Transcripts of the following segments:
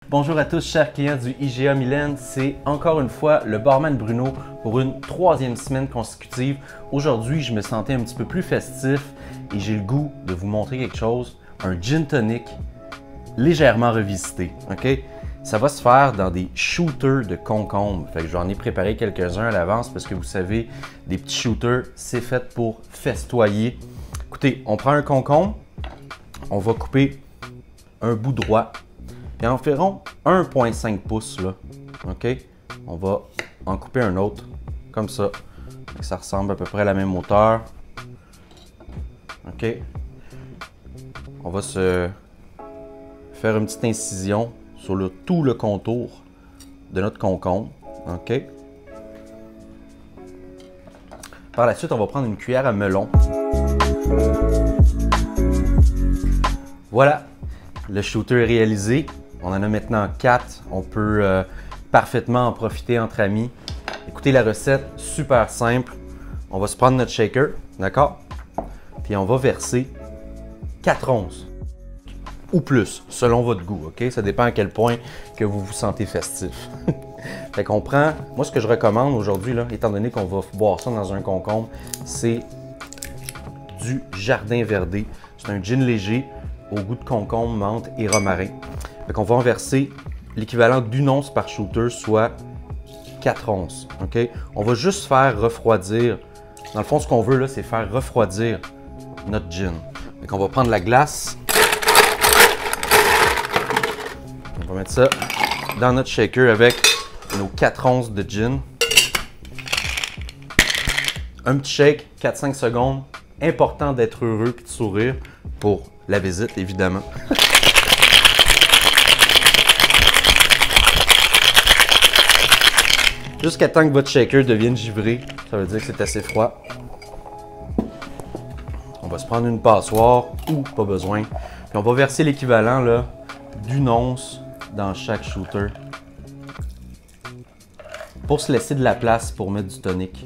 Bonjour à tous chers clients du IGA Mylène, c'est encore une fois le barman Bruno pour une troisième semaine consécutive. Aujourd'hui, je me sentais un petit peu plus festif et j'ai le goût de vous montrer quelque chose, un gin tonic légèrement revisité, ok? Ça va se faire dans des shooters de concombre. Fait que j'en ai préparé quelques-uns à l'avance parce que vous savez, des petits shooters, c'est fait pour festoyer. Écoutez, on prend un concombre, on va couper un bout droit. Et environ 1,5 pouces, là, ok? On va en couper un autre, comme ça. Ça ressemble à peu près à la même hauteur. Ok? On va se faire une petite incision sur tout le contour de notre concombre, ok? Par la suite, on va prendre une cuillère à melon. Voilà, le shooter est réalisé. On en a maintenant 4. On peut parfaitement en profiter entre amis. Écoutez la recette, super simple. On va se prendre notre shaker, d'accord? Puis on va verser 4 onces ou plus, selon votre goût, ok? Ça dépend à quel point que vous vous sentez festif. Fait qu'on prend, moi ce que je recommande aujourd'hui, là, étant donné qu'on va boire ça dans un concombre, c'est du Jardin Verdé. C'est un gin léger au goût de concombre, menthe et romarin. Fait qu'on va en verser l'équivalent d'1 once par shooter, soit 4 onces. Okay? On va juste faire refroidir. Dans le fond, ce qu'on veut, là, c'est faire refroidir notre gin. Fait qu'on va prendre la glace. On va mettre ça dans notre shaker avec nos 4 onces de gin. Un petit shake, 4-5 secondes. Important d'être heureux et de sourire pour la visite, évidemment. Jusqu'à temps que votre shaker devienne givré, ça veut dire que c'est assez froid. On va se prendre une passoire ou pas besoin. Puis on va verser l'équivalent d'1 once dans chaque shooter pour se laisser de la place pour mettre du tonic.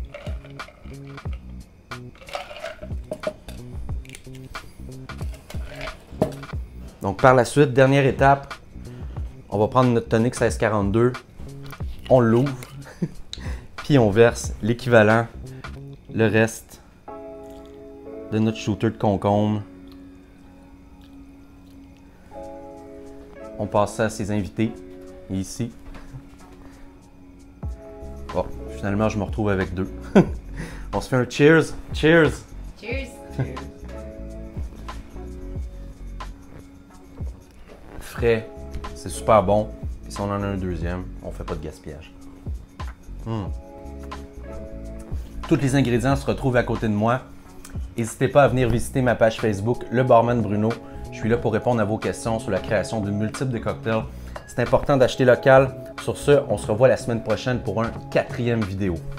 Donc par la suite, dernière étape, on va prendre notre tonic 1642, on l'ouvre, puis on verse l'équivalent, le reste de notre shooter de concombre. On passe ça à ses invités, ici. Bon, finalement je me retrouve avec 2. On se fait un cheers! Cheers! Cheers! Frais, c'est super bon. Et si on en a un deuxième, on fait pas de gaspillage. Tous les ingrédients se retrouvent à côté de moi. N'hésitez pas à venir visiter ma page Facebook, Le Barman Bruno. Je suis là pour répondre à vos questions sur la création de multiples de cocktails. C'est important d'acheter local. Sur ce, on se revoit la semaine prochaine pour un 4e vidéo.